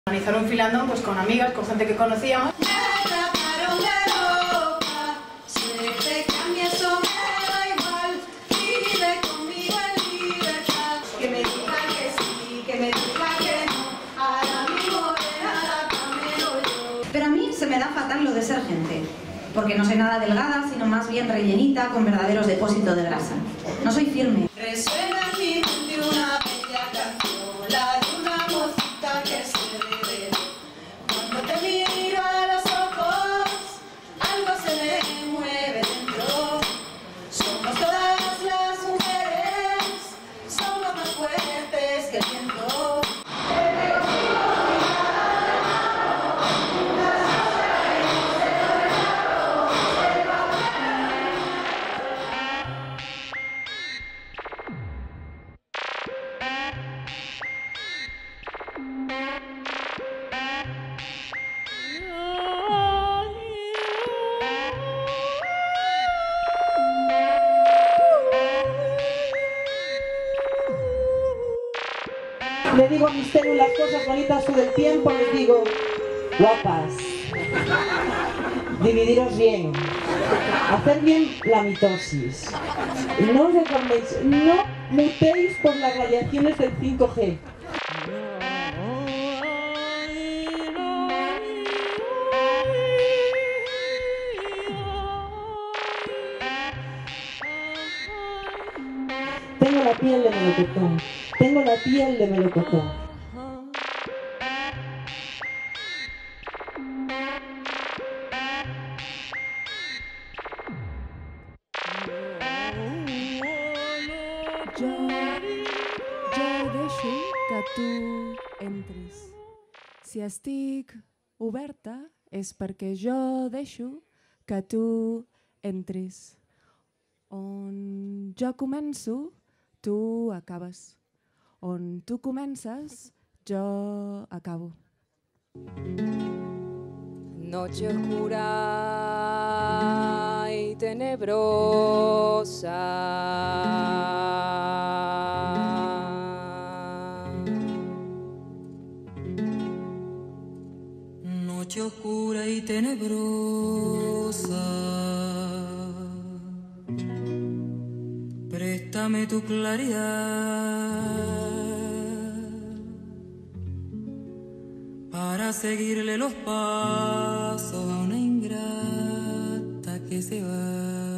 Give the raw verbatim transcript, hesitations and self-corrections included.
Organizar un filandón pues con amigas, con gente que conocíamos. Que me diga que sí, que me diga que no, ahora mismo nada cambió yo. Pero a mí se me da fatal lo de ser gente, porque no soy nada delgada, sino más bien rellenita con verdaderos depósitos de grasa. No soy firme. Resuena en mi mente una bella canción, la de una mocita que se reveló. Cuando te miro a los ojos, algo se me mueve dentro. Somos todas las mujeres, somos más fuertes que el viento. Le digo a mis células cosas bonitas todo el tiempo, les digo, guapas, dividiros bien, hacer bien la mitosis, no os deforméis, no mutéis por las radiaciones del cinco G. Tengo la piel de melocotón, tengo la piel de melocotón. Jo, jo deixo que tu entris. Si estic oberta és perquè jo deixo que tu entris. On jo començo, tu acabes. On tu comences, jo acabo. Noche oscura y tenebrosa. Noche oscura y tenebrosa. Préstame tu claridad para seguirle los pasos a una ingrata que se va.